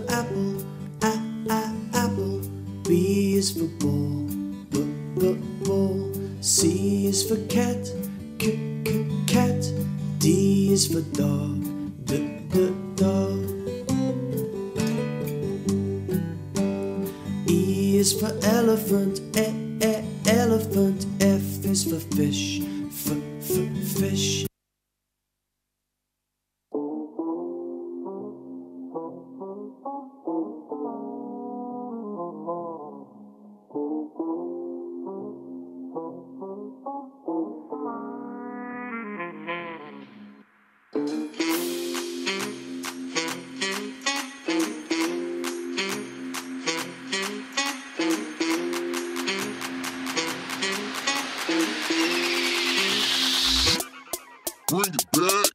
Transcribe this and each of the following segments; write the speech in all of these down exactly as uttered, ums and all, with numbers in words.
apple, a a apple. B is for ball, b b ball. C is for cat, c c cat. D is for dog, d d dog. E is for elephant, e e elephant. F is for fish, f f fish. Bring it back.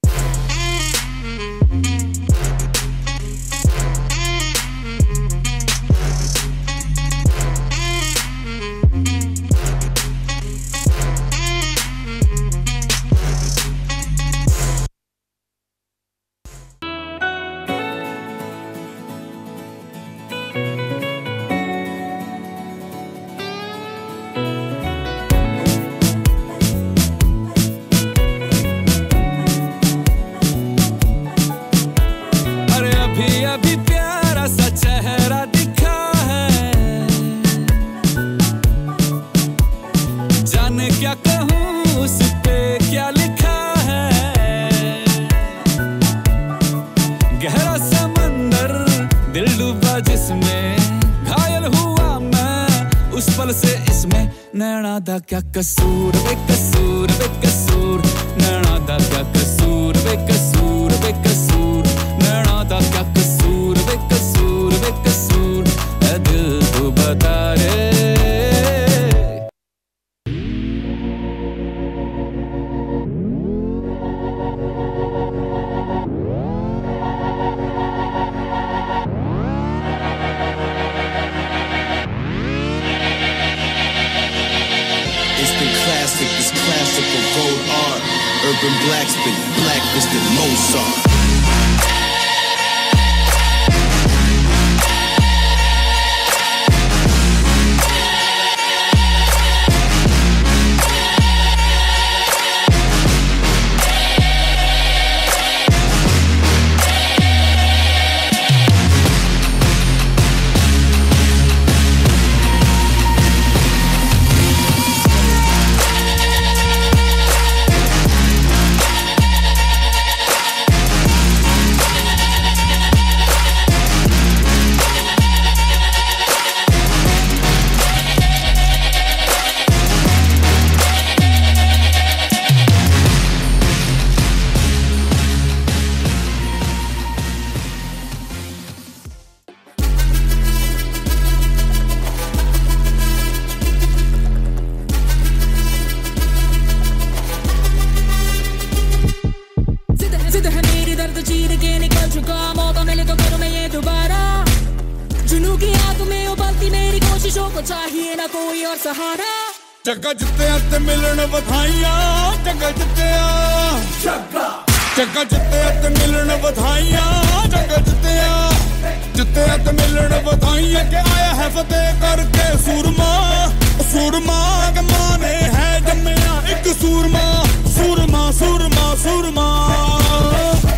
अभी प्यारा सा चेहरा दिखा है, जाने क्या कहूँ उस पे क्या लिखा है। गहरा समंदर दिल डूबा जिसमें, घायल हुआ मैं उस पल से इसमें। नैना दा क्या कसूर बेकसूर बेकसूर, नैना दा क्या कसूर बेकसूर बेकसूर, नैना दा क्या कसूर बेकसूर बेकसूर, ऐ दिल तू बता रे। It's the classic, it's classical gold art. Urban black spin, black fisted Mozart. चीर के निकल चुका, मौका मिले तो करूं मैं ये दोबारा। जुनून की आग में उबलती मेरी कोशिशों को चाहिए ना कोई और सहारा। चक्का जित्तिया ते मिलन बधाइयां, चक्का जित्तिया चक्का चक्का जित्तिया ते मिलन बधाइयां, चक्का जित्तिया जित्तिया ते मिलन बधाइयां। के आया है फतेह करके सूरमा, सूरमा के मां ने है जम्मिया एक सूरमा, सूरमा सूरमा सूरमा।